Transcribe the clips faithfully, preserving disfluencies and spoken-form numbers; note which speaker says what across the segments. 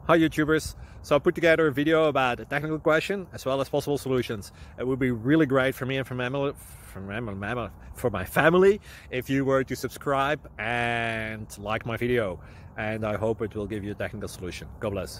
Speaker 1: Hi YouTubers. So I put together a video about a technical question as well as possible solutions. It would be really great for me and for my, for my, for my family if you were to subscribe and like my video. And I hope it will give you a technical solution. God bless.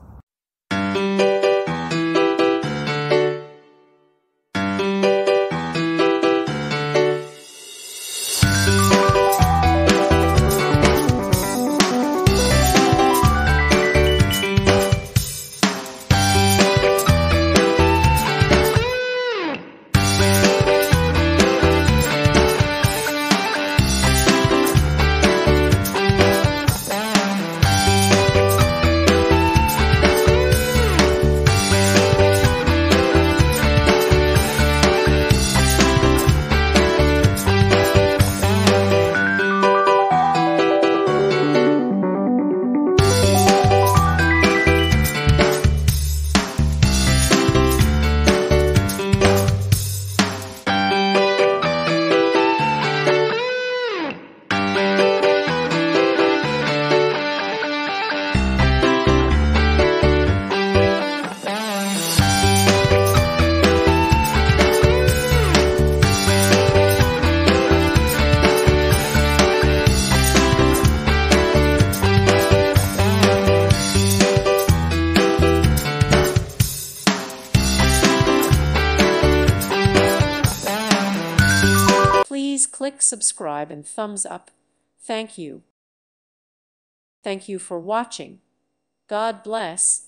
Speaker 2: Please click subscribe and thumbs up. Thank you. Thank you for watching. God bless.